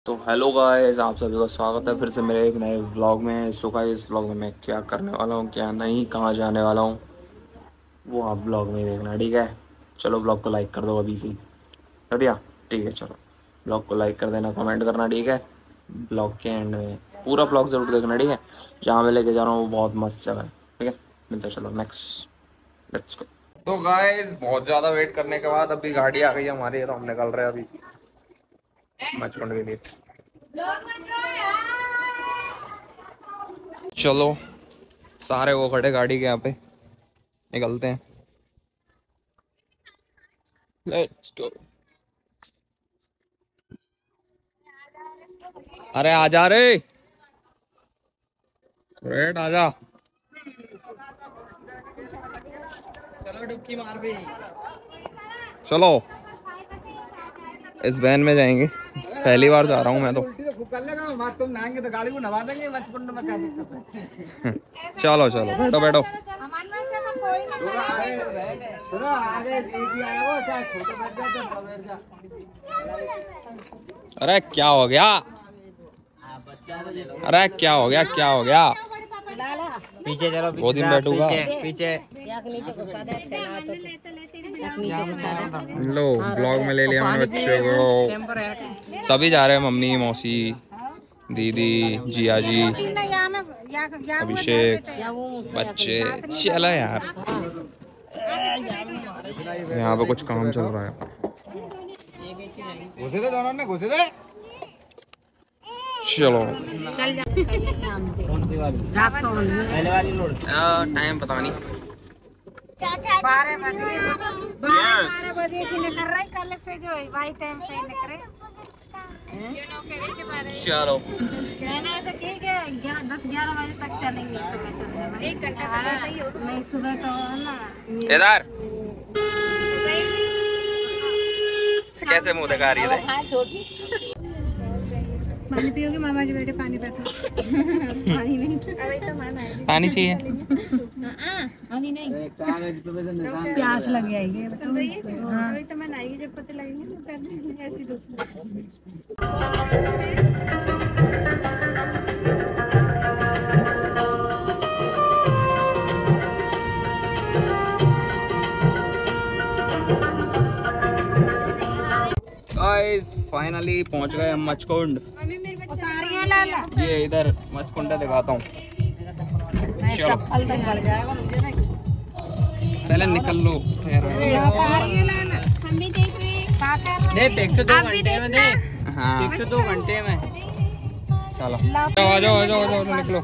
तो hello guys, आप सभी का स्वागत है फिर से मेरे एक नए व्लॉग में। सो गाइस, इस व्लॉग में मैं क्या करने वाला हूँ, क्या नहीं, कहाँ जाने वाला हूँ, वो आप व्लॉग में ही देखना। ठीक है, चलो व्लॉग को लाइक कर दो अभी से। कर दिया? ठीक है, चलो व्लॉग को लाइक कर देना, कमेंट करना। ठीक है, व्लॉग के एंड में पूरा व्लॉग ज़रूर देखना। ठीक है, जहाँ मैं लेके जा रहा हूँ वो बहुत मस्त जगह है। ठीक है, मिलते हैं, चलो नेक्स्ट, लेट्स गो। तो गाइस, बहुत ज़्यादा वेट करने के बाद अभी गाड़ी आ गई है हमारी, तो हम निकल रहे हैं अभी मचकुंड के लिए। चलो, सारे वो खड़े गाड़ी के यहाँ पे, निकलते हैं। Let's go. अरे आजा रे, रेड आजा। चलो डुबकी मार भी। चलो इस वैन में जाएंगे, पहली बार जा रहा हूँ मैं तो। उल्टी तो खूब कर लेगा, तुम नहाएंगे तो गाड़ी को नवा देंगे मचकुंड में, क्या दिक्कत है। चलो चलो, बैठो बैठो। अरे क्या हो गया, अरे क्या हो गया, क्या हो गया? पीछे चलो, गोदी में बैठूंगा। पीछे। लो ब्लॉग में ले लिया मैंने बच्चे को। सभी जा रहे हैं, मम्मी, मौसी, दीदी, जिया जी, अभिषेक, बच्चे। चलो यार, यहाँ पे कुछ काम चल रहा है। घुसे दे दोनों ने, घुसे दे। चलो टाइम पता नहीं, 12 बजे की निकल रही कल से, जो वाई टाइम पे निकले। चलो मैंने ऐसा की कि 10-11 बजे तक चलेंगे, 1 घंटा नहीं, सुबह तो ना इधर कैसे मुंह दिखा रही है? पानी पियोगे मामा जी? बेटे पानी बैठो। पानी नहीं, अभी तो माना है पानी चाहिए। पानी नहीं, प्यास लग जाएगी। अभी तो मैं आएगी, जब पता लगेंगे ऐसी दूसरी। गाइस फाइनली पहुंच गए हम मचकुंड। ये इधर मचकुंड दिखाता हूँ। चलो पहले निकल लो। हाँ 102 घंटे में। चलो आ जाओ आ जाओ आ जाओ, निकलो।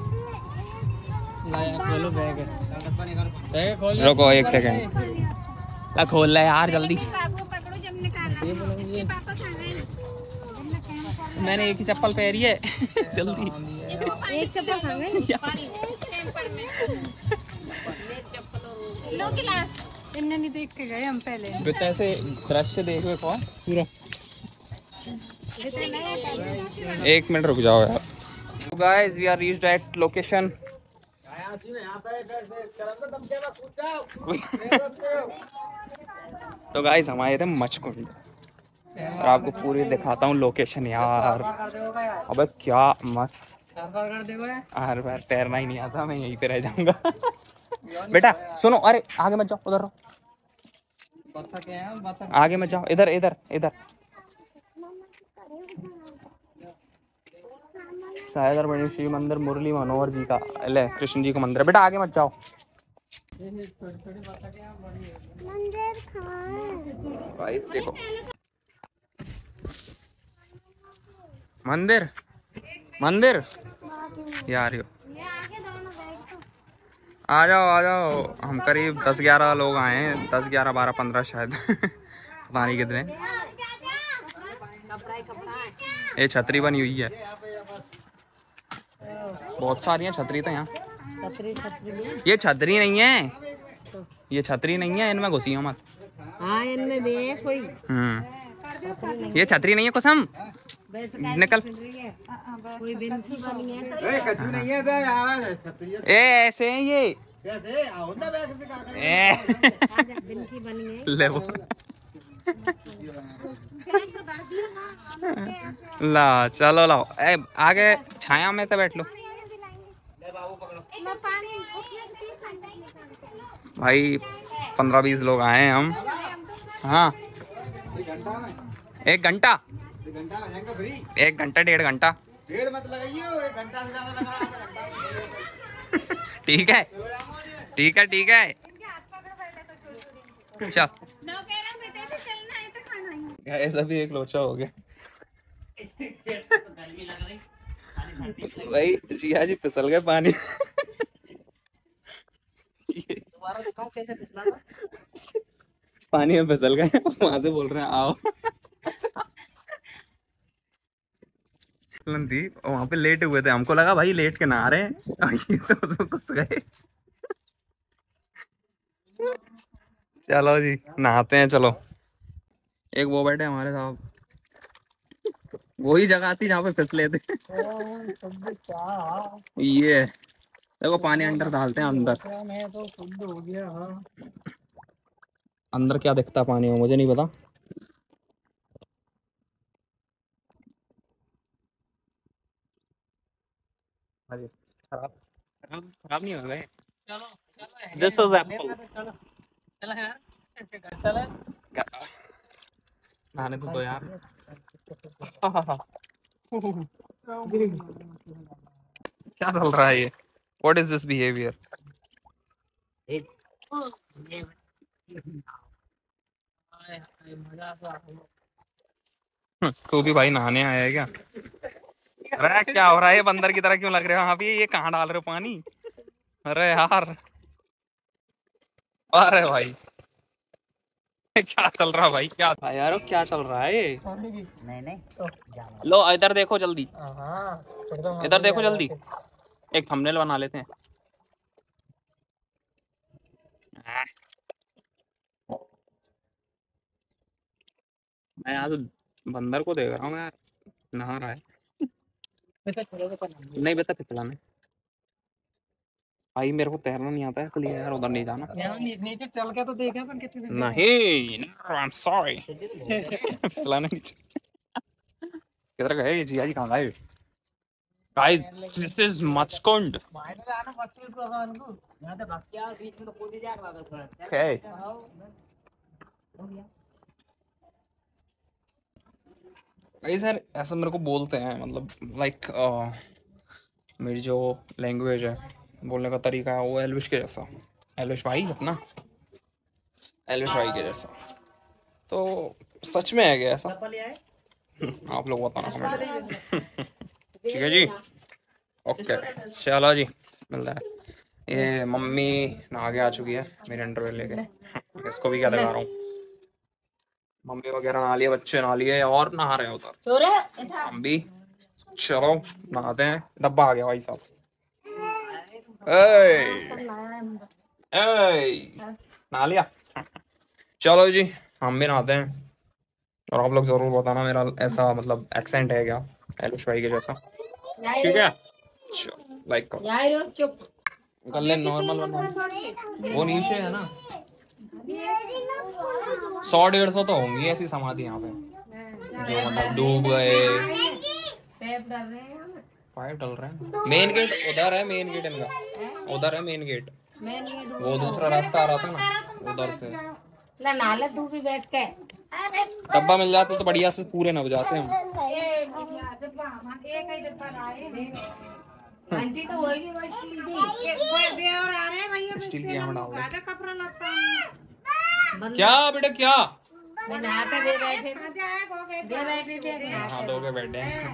खोलो बैग, रुको एक सेकंड, ला खोल ले यार जल्दी। मैंने एक ही चप्पल पहनी है। जल्दी एक चप्पल इन्हें नहीं देख के गए हम पहले। ऐसे दृश्य देखो कौन पूरा। एक मिनट रुक जाओ यार। Guys we are reached at location. तो गाइस हम आए थे मचकुंड, और आपको पूरी दिखाता हूँ लोकेशन यार। अबे क्या मस्त, हर बार तैरना ही नहीं आता, मैं यहीं पे रह जाऊंगा। बेटा सुनो, अरे आगे मत जाओ, उधर रहो, आगे मत जाओ, इधर इधर इधर। सायदर शिव मंदिर मुरली मनोहर जी का, ले कृष्ण जी का मंदिर है। बेटा आगे मत जाओ। गाइस देखो मंदिर, मंदिर यार यो। आ जाओ आ जाओ, हम करीब 10-11 लोग आए हैं, 10-11-12-15 शायद। पता नहीं कितने। ये छतरी बनी हुई है, बहुत सारी हैं छतरी तो यहाँ। ये छतरी नहीं है, ये छतरी नहीं है, इनमें घुसी हो मत। हाँ इनमें भी है कोई। ये छतरी नहीं है कसम, निकल। कोई बिंची बनी है, नहीं है ए ऐसे हैं ये, बिंची बनी है। ले वो ला चलो लाओ आगे छाया में तो बैठ लो भाई। 15-20 लोग आए हैं हम। हाँ 1 घंटा 1 घंटा 1.5 घंटा डेढ़ मत लगाइए, 1 घंटा से ज्यादा लगा। ठीक है ठीक है ठीक है चल। ऐसा भी एक लोचा हो गया भाई। जिया जी फिसल गए पानी। पानी में फिसल गए, वहां से बोल रहे हैं आओ। थी वहां पे लेट हुए थे, हमको लगा भाई लेट के नहा रहे हैं, ये तो उसमें घुस गए। चलो जी नहाते हैं चलो। एक वो बैठे हमारे साहब, वही जगह थी जहाँ पे फिसले थे। ये देखो पानी अंदर डालते हैं अंदर। अंदर क्या दिखता पानी में मुझे नहीं पता। खराब खराब नहीं हो गए। This is apple. नहाने तो दो यार। क्या चल रहा है ये? What is this behaviour? तू भी भाई नहाने आया है क्या? अरे क्या हो रहा है? बंदर की तरह क्यों लग रहे हो आप? ये कहाँ डाल रहे हो पानी? अरे यार, अरे भाई क्या चल रहा है भाई? क्या था यार, क्या चल रहा है ये? नहीं लो इधर देखो जल्दी, इधर देखो जल्दी, एक थंबनेल बना लेते हैं। मैं यहाँ तो बंदर को देख रहा हूँ यार, नहा रहा है। नहीं बेटा पिछलाने भाई, मेरे को तैरना नहीं आता है इसलिए यार उधर नहीं जाना। नीचे चल के तो देखा पर कितने नहीं आई एम सॉरी। फिसलाने नीचे किधर गए जिया जी? कहाँ गए guys? This is Machkund. Okay भाई सर ऐसा मेरे को बोलते हैं, मतलब लाइक मेरी जो लैंग्वेज है, बोलने का तरीका है, वो एल्विश के जैसा। एल्विश भाई अपना, एल्विश भाई के जैसा। तो सच में है क्या ऐसा? आप लोग बताना कमेंट। ठीक है जी, ओके चलो जी मिलता है। ये मम्मी नहा के आ चुकी है मेरे अंडरवेयर लेके। इसको भी क्या लगा रहा हूँ। मम्मी वगैरह नहा लिए, बच्चे नहा लिए और नहा रहे हैं उधर। हम भी चलो नहाते हैं। डब्बा आ गया भाई साहब। नहा लिया? चलो जी हम भी नहाते हैं। और आप लोग जरूर बताना मेरा ऐसा मतलब एक्सेंट है क्या एलुश भाई के जैसा? ठीक है लाइक करो कर ले, नॉर्मल बना। वो नीचे है ना, 100-150 तो होंगी ऐसी समाधि यहाँ पे जो मतलब डूब गए। पाइप डल रहे हैं। मेन गेट उधर है, मेन गेट इनका उधर है, मेन गेट। वो दूसरा रास्ता आ रहा था ना उधर से। नाला तू भी बैठ के डब्बा मिल जाता तो बढ़िया से पूरे न बजाते हम। आंटी तो वही स्टील की यहाँ डाल दे। क्या बेटा क्या? हाँ दो के बैठे हैं।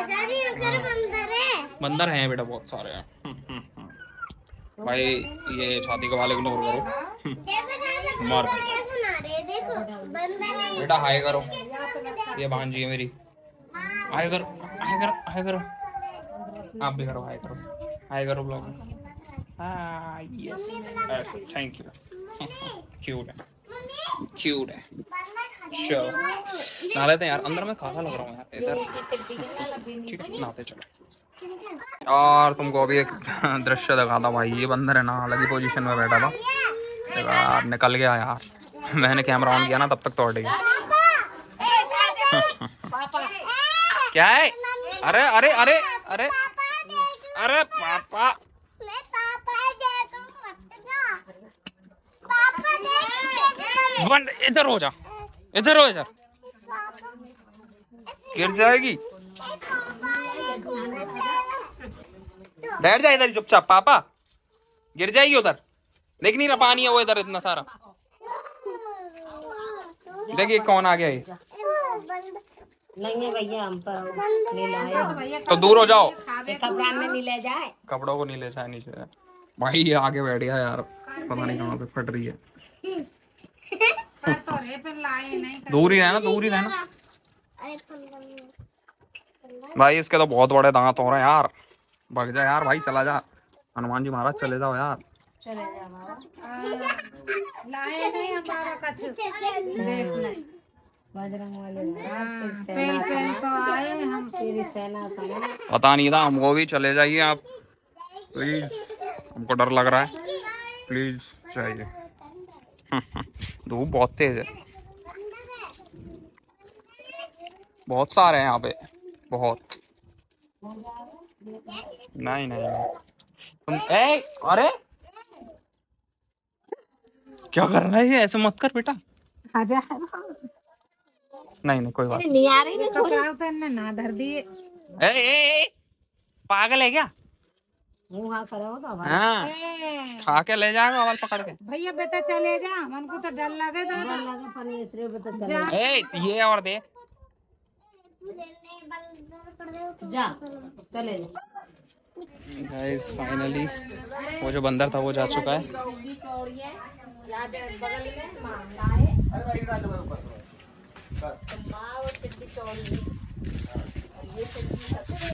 बंदर हैं बेटा बहुत सारे हैं। भाई ये छाती के वाले इग्नोर करो। मर बेटा हाय करो। ये भांजी है मेरी। हाय करो हाय करो हाय करो। आप भी करो हाय करो। हाय करो ब्लॉग में। यस ऐसे थैंक यू। क्यूट है क्यूट है। चलो नहा लेते हैं यार। अंदर में काला लग रहा हूँ यार इधर। ठीक है नहाते चलो। और तुमको अभी एक दृश्य दिखाता भाई। ये बंदर है ना अलग ही पोजीशन में बैठा था यार, निकल गया यार। मैंने कैमरा ऑन किया ना तब तक तो हट गया। क्या है? अरे अरे अरे अरे अरे पापा बंद, इधर हो जा, इधर हो, इधर गिर जाएगी। बैठ जा इधर चुपचाप, पापा गिर जाएगी उधर। देख नहीं रहा पानी है वो इधर इतना सारा। देखिए कौन आ गया ये। नहीं है भैया, हम पर ले लाए तो दूर हो जाओ, कपड़ा में नहीं ले जाए, कपड़ों को नहीं ले जाए नीचे। भाई ये आगे बैठ गया यार, पता नहीं कहाँ पे फट रही है। दूर ही रहना, दूर ही रहना भाई। इसके तो बहुत बड़े दांत हो रहे हैं यार। भाग जा यार भाई, चला जा। हनुमान जी महाराज चले जाओ यार। चले जा लाए नहीं हमारा कछ देखना बजरंग वाले पेल तो आए हम तेरी सेना समझ। पता नहीं था हमको भी। चले जाइए आप प्लीज, हमको डर लग रहा है, प्लीज जाइए। धूप बहुत तेज है, बहुत सारे हैं यहाँ पे, बहुत। नहीं नहीं तुम अरे क्या कर रहा है ये? ऐसे मत कर बेटा। आजा नहीं नहीं कोई बात नहीं आ रही ना, छोड़ ना धर दिए। ए, पागल है क्या? मुँह हाथ करो तो हाँ खा के ले जाएगा वाल पकड़ के। भैया बेटा चले जा, मन को तो डर लगे तो ये और देख जा, चले जा। गाइस फाइनली वो जो बंदर था वो जा चुका है। माँ वो चिट्टी चौड़ी